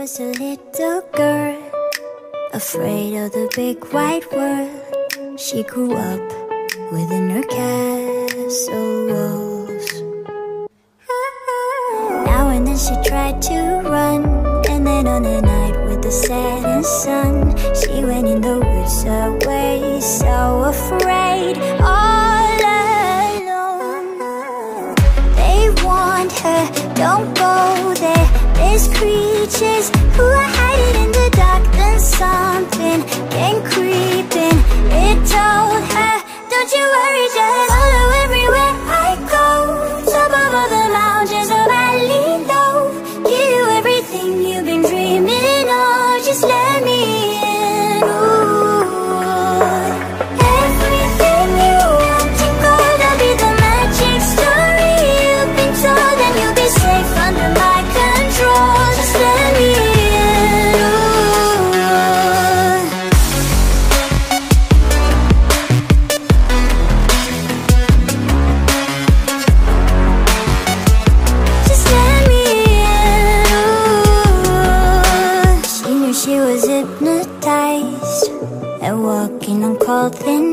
was a little girl, afraid of the big white world. She grew up within her castle walls. Now and then she tried to run, and then on a night with the setting sun, she went in the woods away, so afraid, all alone. They warned her, don't go there, there's creatures who are hiding in the dark. Then something came creeping, it told her, don't you worry, just follow everywhere I go. Top of all the mountains, a valley low, give you everything you've been dreaming of. Just let me in. Ooh. Everything you want and gold, I'll be the magic story you've been told, and you'll be safe under my control. Just let me in. She was hypnotized and walking on cold thin